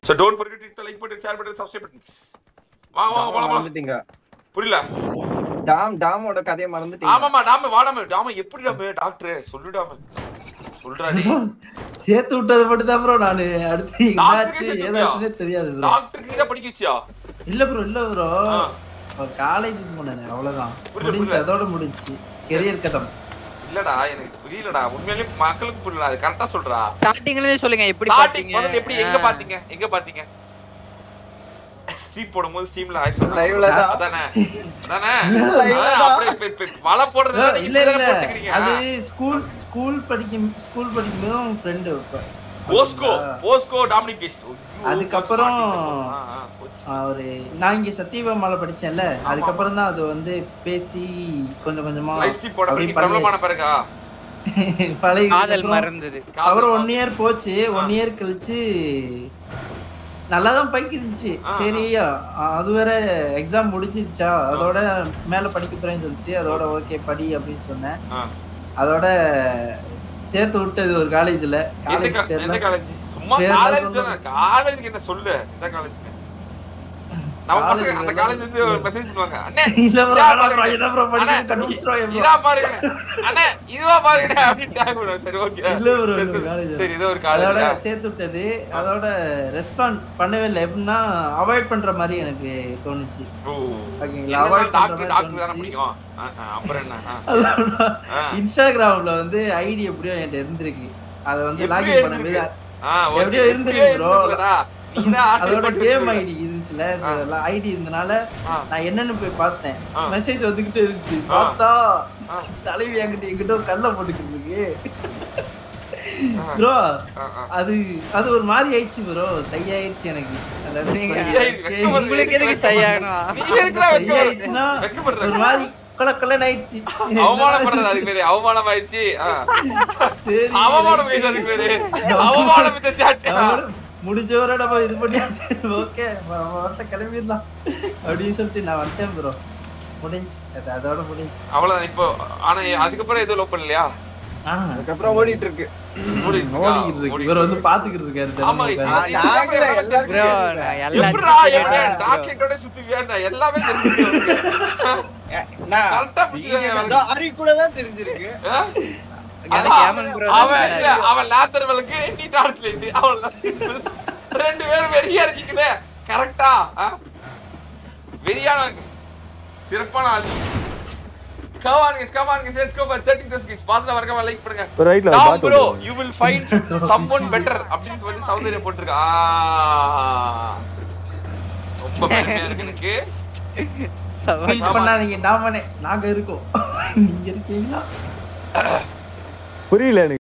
So don't forget to hit the like button, share button, subscribe button. வாங்க வந்துட்டீங்க. புரியல. டாமோட கதையை மறந்துட்டீங்க. ஆமாமா டாம் எப்படி டாக்டர் சொல்லுடாம. சொல்றா நீ. சேத்து விட்டது மட்டும் தான் ப்ரோ நானு அடுத்து என்னாச்சு ஏதாச்சுனே தெரியாது ப்ரோ. டாக்டர் நீ தான் படிக்க வச்சியா? இல்ல ப்ரோ. காலேஜ் போனேன் அவ்வளவுதான். முடிஞ்சு அதோட முடிஞ்சு. கரியர் கதம். இல்லடா எனக்கு புரியலடா. உண்மையிலேயே மக்களுக்கு புரியல. அது கரெக்ட்டா சொல்றா. ஸ்டார்டிங்ல இருந்தே சொல்லுங்க எப்படி பாத்தீங்க? முதல்ல எப்படி எங்க பாத்தீங்க? ஸ்ட்ரீம் போடும்போது ஸ்ட்ரீம்ல ஹாய் சொல்றேன். லைவ்ல தான். அதானே. அப்படியே வலை போடுறது இல்ல அது ஸ்கூல் படிக்கும்போது உங்க ஃப்ரெண்ட் போஸ்கோ டாமினிக் கேஸ். அதுக்கு அப்புறம் ஒரு நான் இங்க சத்தியபாமால படிச்சேன்ல அதுக்கு அப்புறம் தான் அது வந்து பேசி கொஞ்சம் கொஞ்சமா லைவ் ஸ்ட்ரீம் போட பண்ணி பிரபலமான பிறகா காதல் மறந்தது. அப்புறம் 1 இயர் போச்சு. 1 இயர் கழிச்சு நல்லா தான் பைக் இருந்துச்சு. சரியா அது வேற எக்ஸாம் முடிஞ்சிருச்சா அதோட மேல படிக்க போறேன்னு சொல்லிச்சு. அதோட ஓகே படி அப்படின்னு சொன்னேன். அதோட சேர்த்து விட்டது ஒரு காலேஜ்ல. காலேஜ் சும்மா காலேஜ் என்ன சொல்லு இந்த காலேஜ் நம்ம பசங்க அந்த காலேஜ் வந்து ஒரு மெசேஜ் பண்ணுவாங்க. அண்ணே இல்ல ப்ரோ என்ன ப்ரோ படிக்க கண்டுபிடிச்சறோம் ப்ரோ. இதா பாருங்க. அண்ணே இதுவா பாருங்க அப்படி டாக் பண்ணுவாங்க. சரி ஓகே. இல்ல ப்ரோ காலேஜ். சரி இது ஒரு காலேஜ். சேர்த்து விட்டது. அதோட ரெஸ்பாண்ட் பண்ணவே இல்லை. எப்படின்னா அவாய்ட் பண்ற மாதிரி எனக்கு தோணுச்சு. ஓகேங்களா அவாய்ட் டாக்டர் தான பிடிக்கும். அப்புறம் என்ன இன்ஸ்டாகிராம்ல வந்து ஐடி எப்படியோ என்கிட்ட இருந்திருக்கு. அத வந்து லாகின் பண்ணவே எப்படியோ இருந்திருக்கு ப்ரோ. அதோட கேம் ஐடி இருந்துச்சுல ஐடி இருந்தனால நான் என்னன்னு போய் பார்த்தேன். மெசேஜ் வந்துகிட்டே இருந்துச்சு. பார்த்தா தலைவி என்கிட்ட கல்ல போட்டுக்கிட்டு இருக்கு ப்ரோ. அது ஒரு மாதிரி ஆயிடுச்சு ப்ரோ. சையாயிடுச்சு எனக்கு. உங்களுக்கு எதுக்கு சையாயிடுச்சுன்னா ஒரு மாதிரி கலக்கலன்னு ஆயிடுச்சு. அவமானப்படுறது அதுக்கு பேரு அவமானம் ஆயிடுச்சு. அவமானம் பேச அதுக்கு பேரு அவமானம் இந்த சாட் முடிஞ்சவரை நம்ம இது பண்ணியாச்சு. ஓகே கிளம்பிடலாம் அப்படின்னு சொல்லிட்டு நான் வந்துட்டேன் ப்ரோ. முடிஞ்சு அதோட முடிஞ்சு அவ்வளவுதான். இப்போ ஆனா அதுக்கப்புறம் எதுவும் லோ பண்ணலையா? அதுக்கப்புறம் ஓடிட்டு இருக்கு. இவர் வந்து பாத்துக்கிட்டு இருக்காரு. ஆமா டாக்டரோட சுத்துவியா எல்லாமே தெரிஞ்சிருக்கு. அரி கூட தான் தெரிஞ்சிருக்கு. அவன் லாத்தர்வலுக்கு நீ டார்ச்லைட் அவ்வளவுதான் சிம்பிள். ரெண்டு பேரும் வெறியா இருக்கீங்களே கரெக்டா? வெறியான சிறப்பான ஆள். Come on guys, let's go for 30 guys. பாத்துட்டு வரங்க லைக் பண்ணுங்க. Now bro, you will find someone better அப்படின்னு சொல்லி சௌந்தர்யா போட்டுருக்கா. ரொம்ப பெருமையா இருக்கு எனக்கு. வெயிட் பண்ணாதீங்க. நாங்க இருக்கோம். நீங்க இருக்கீங்களா? புரியல.